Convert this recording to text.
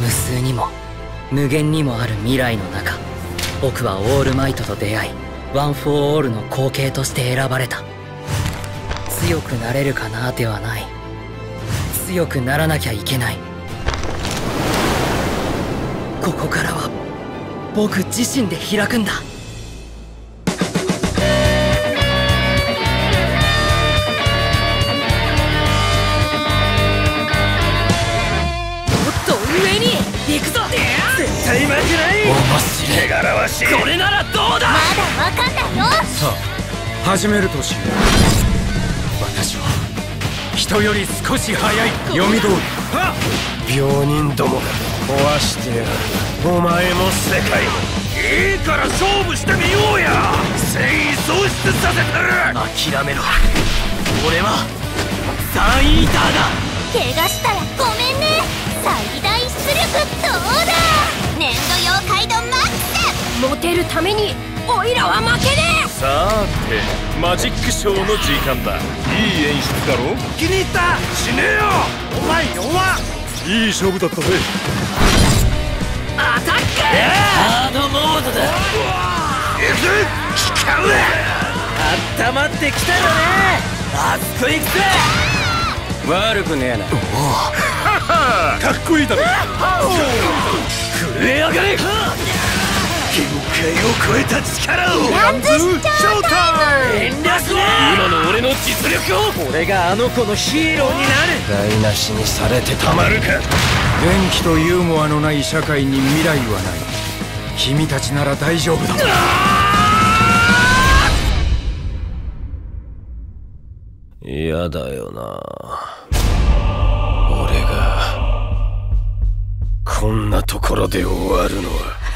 無数にも無限にもある未来の中、僕はオールマイトと出会い、ワン・フォー・オールの後継として選ばれた。強くなれるかなではない、強くならなきゃいけない。ここからは僕自身で開くんだ。上に行くぞ。絶対負けない。面白い。手柄はしい。これならどうだ。まだわかんないよ。 さあ始めるとしよう。私は人より少し早い。読み通り病人どもが壊してやる。お前も世界も。いいから勝負してみようや。戦意喪失させてる。諦めろ。俺はサンイーターだ。 怪我したらごめんね。最大出力どうだ。粘土妖怪度マックス。モテるためにオイラは負けねえ。 さてマジックショーの時間だ。いい演出だろ。気に入った。死ねえよお前弱。いい勝負だったぜ。 アタックハードモードだ。 行く機関だ。 あったまってきたよね。あそこ行くぜ。悪くねえな。 かっこいいだろ。 震え上がれ。 限界を超えた力を。 ランズショータイム。 遠慮しねえ。今の俺の実力を。俺があの子のヒーローになる。 台無しにされてたまるか。 元気とユーモアのない社会に未来はない。君たちなら大丈夫だ。 嫌だよな。俺がこんなところで終わるのは。